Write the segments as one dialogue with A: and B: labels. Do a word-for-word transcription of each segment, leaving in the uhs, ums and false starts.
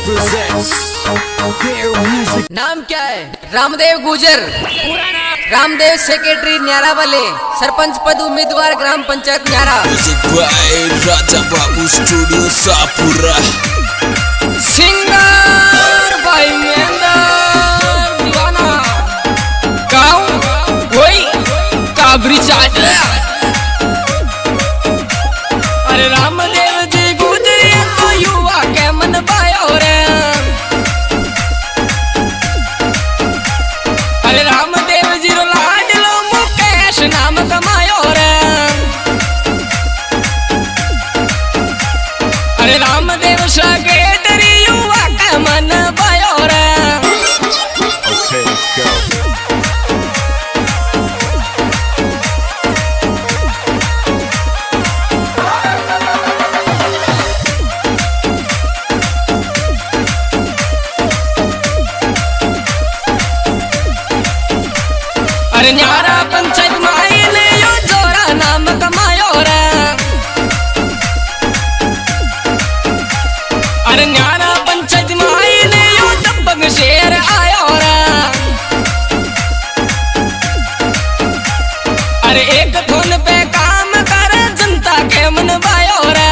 A: नाम क्या है? रामदेव गुजर। रामदेव सेक्रेटरी न्यारा वाले, सरपंच पद उम्मीदवार ग्राम पंचायत न्यारा।
B: राजा बाबू स्टूडियो सापुरा।
A: सिंगर भाई मेंदा दीवाना गाँव वही काबरी चाट। अरे रामदेव जी गुजरे तो युवा के मन पायो रे। अरे रामदेव जी रो लाडलो मुकेश नाम कमायो रे। अरे रामदेव सेक्रेटरी युवा के मन पायो रे।
B: Okay, let's go.
A: अरे न्यारा पंचायत मायने यो जोरा नाम कमायो रे। अरे न्यारा पंचायत मायने यो दबंग शेर आयो रे। अरे एक फोन पे काम कर जनता के मन पायो रे।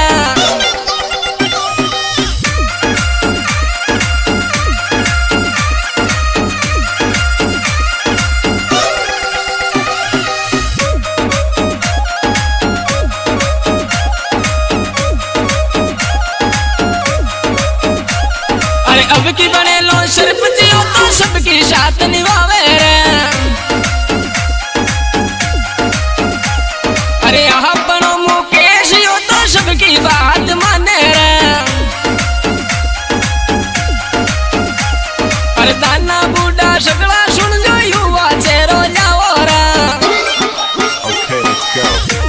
A: अब की बने लो सरपंच यो तो सबकी साथ निभावे रे। अरे यहाँ बनो मुकेश यो तो सबकी बात माने रे। अरे दाना बूढ़ा सगला सुन जो युवा चेरो जाओ रे।
B: Okay, let's go.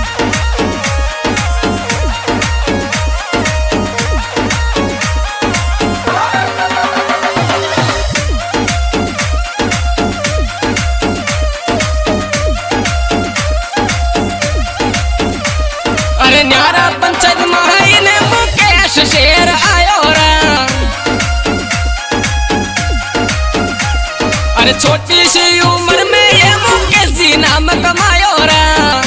A: अरे न्यारा पंचायत मायने मुकेश शेर आयो रे। अरे छोटी सी उम्र में ये मुकेश जी नाम कमायो रे।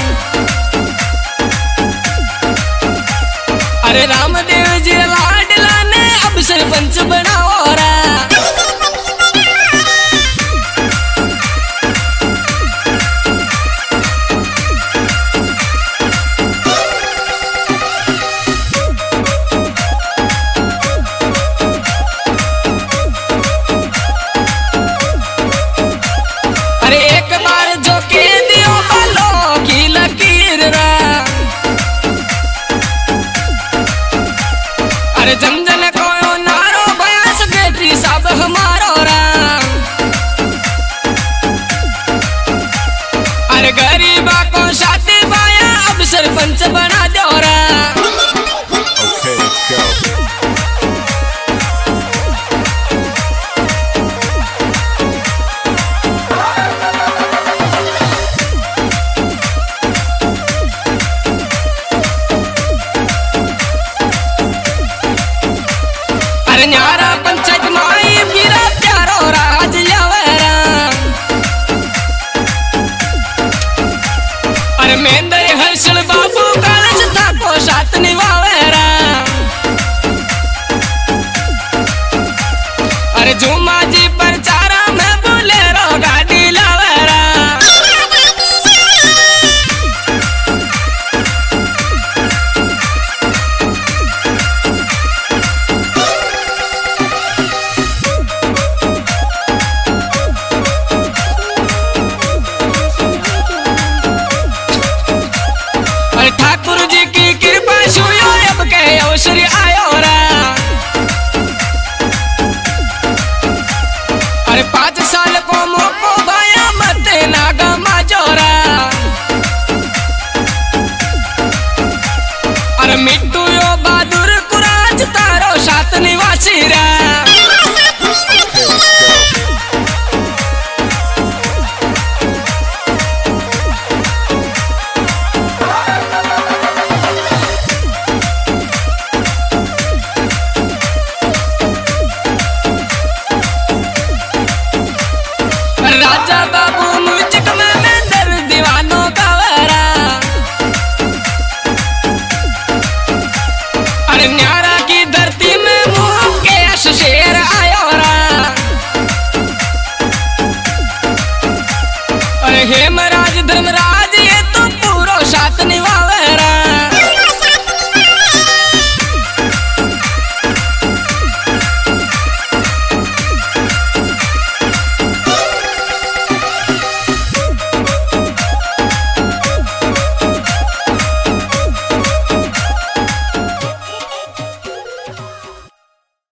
A: अरे रामदेव जी लाडला ने अब सरपंच बनाओ रे। अरे एक बार जो के दियो बालो की लकीर रे। अरे जन जन को नारो भया सेक्रेटरी साहब हमारो रे। अरे गरीबा को शादी पाया अब सरपंच बना दो रे।
B: Okay, let's go.
A: अरे न्यारा पंचायत माई मेरा प्यारो राज जावेरा। अरे मेंदर हर्षल बाबू कालज था को साथ निभावेरा। अरे झूमा जी प्रचारा में बोलेरो गाड़ी लावेरा। अरे ठाकुर जी की कृपा सुयो अब के अवसर आयो रे।
C: न्यारा